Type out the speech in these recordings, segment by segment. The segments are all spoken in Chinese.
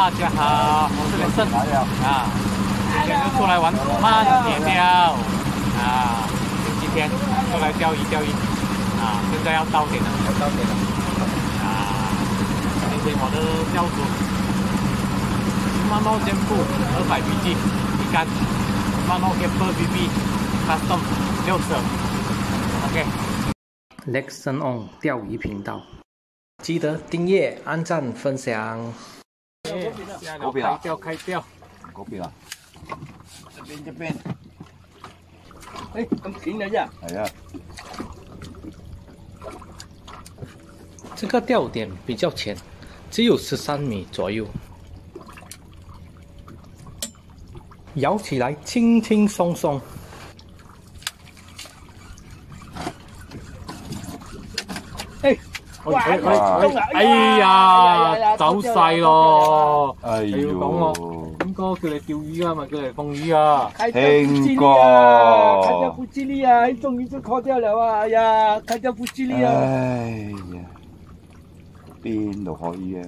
大家好，我是连胜啊，今天就出来玩慢铁钓啊，今天出来钓鱼啊，现在要到点了啊，今天我的钓组Shimano Genpo 200BG 一竿 ，Shimano Camper BB Custom 6折 ，OK。Lexon On 钓鱼频道，记得订阅、按赞、分享。 嗰邊啊？ 開釣。 嗰邊啊？ 這邊。誒，咁淺嘅啫。 係啊。 這個釣點比較淺，只有13米左右。搖起來輕輕鬆鬆。 誒！哇！ 哎呀，走晒咯！ 哎你要講我邊個叫你釣魚啊？咪叫你放魚啊？ 聽過。 開釣不吉利啊！終於就靠釣了啊！哎呀，開釣不吉利啊！ 哎呀，邊度可以啊？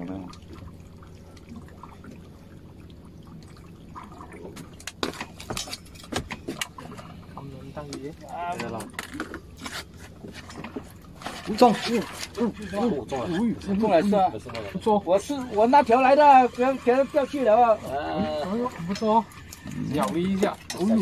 咁樣得意嘅，得啦。中了是吧？ 不错， 我那条来的，给它钓去了啊！ 不错，咬一下，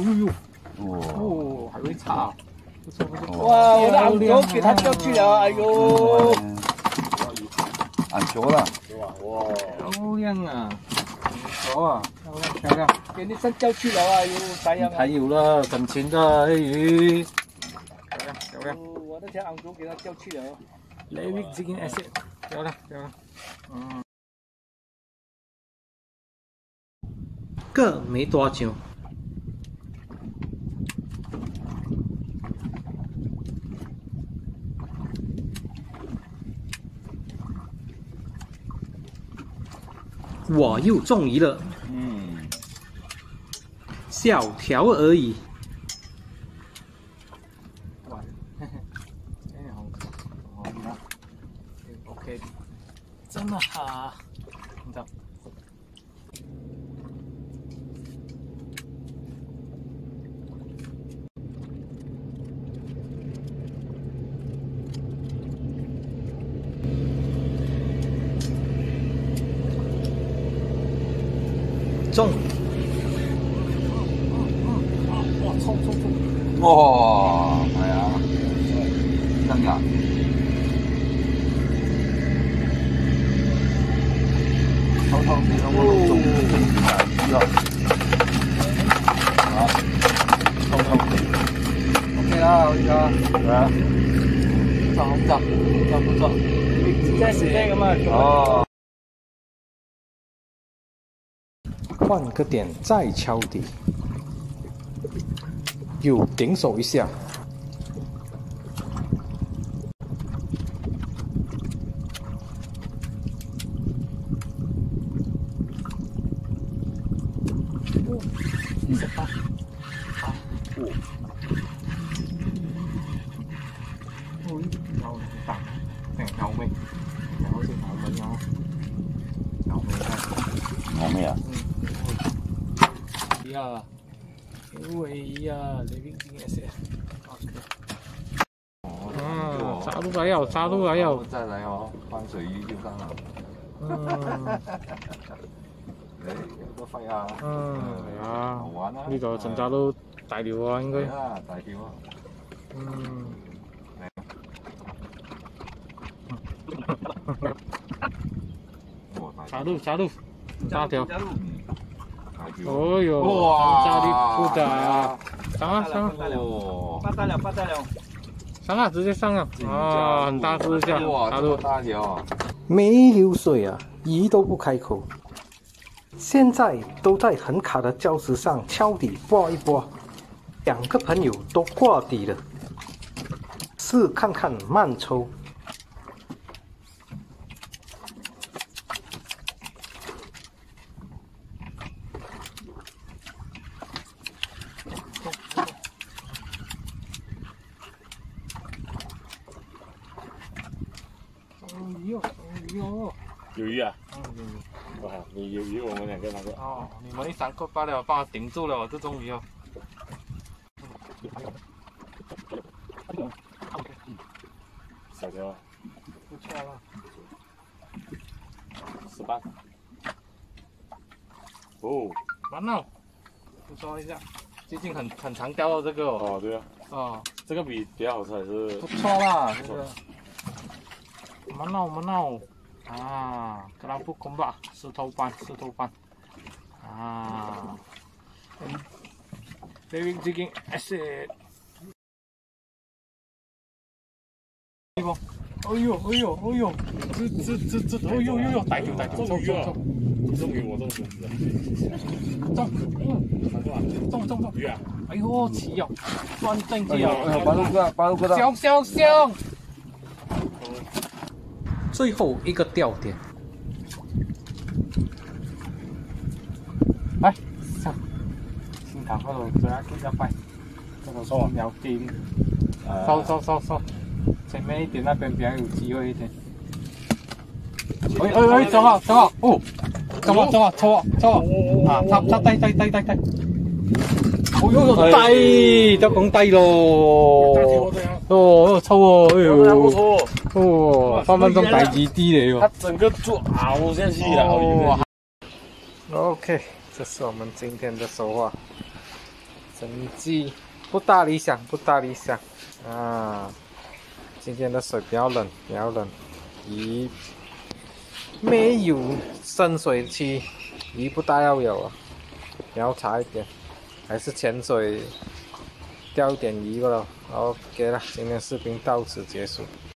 哦， 还会插，不错。 哇，我的昂头给它钓去了，哎呦！ 按咗啦， 哇，漂亮啊！好啊，漂亮， 给你上钓去了啊！哎呦，咋样啊？ 还有了，整群的黑鱼，漂亮。 我那条昂头给它钓去了。 Levick Jigging Acid，漂亮。个没多久。我又中鱼了，小条而已。OK， 真的好，你知道。中！哇，衝！ 哇，係啊，真㗎。偷啲咁樣中魚啊！啊，偷啲 ，OK 啦，好似啊，係啊，不錯， 在室內咁啊。 哦。 換個點再敲底，又頂手一下。28，好，有大，有味，好似有味啊！ 有咩啊？ 呀，Levick Jigging Acid。OK。炸都來了， 再來哦，翻水魚就上啦。有個肺啊！ 係啊， 好玩啊！ 呢度陣炸都大條啊，應該。 係啊，大條啊！ 炸到，大條。 哦哟， 哇， 炸的不的，上哦， 發大了， 上啊，直接上啊！啊，很大只下， 哇， 炸到這麼大條！ 沒流水啊，魚都不開口。現在都在很卡的礁石上敲底撥一撥，2個朋友都掛底了，試看看慢抽。 有鱼啊！哇，你有鱼我哦，你们一闪过罢了，帮我顶住了，这终于哦。 小条， 不错了 18。哦， 完了，不说一下，最近很常钓到这个哦。 哦对啊， 哦， 这个比较好吃还是不错啦，这个。Mana ah kerapu kombak setopan ah very jigging acid 哎呦，这，哎呦，逮住， 中鱼了，中鱼我中中鱼啊！ 哎呦，起哦，端正起哦， 八路哥的， 香，最后一个钓点，来上，先頭嗰度最後一塊，嗰度收有電，收，前面一點那邊比較有機會一點。哎，走啊，哦，走啊，插低，哦呦，低，都講低咯，哦，抽喎，哎呦。哦，分分鐘第二啲嚟喎。 它整个就熬下去了。 OK， 这是我们今天的收获，成绩不大理想啊。今天的水比较冷，鱼没有深水区，鱼不大要有啊，比较差一点，还是潜水钓一点鱼了。OK 了，今天视频到此结束。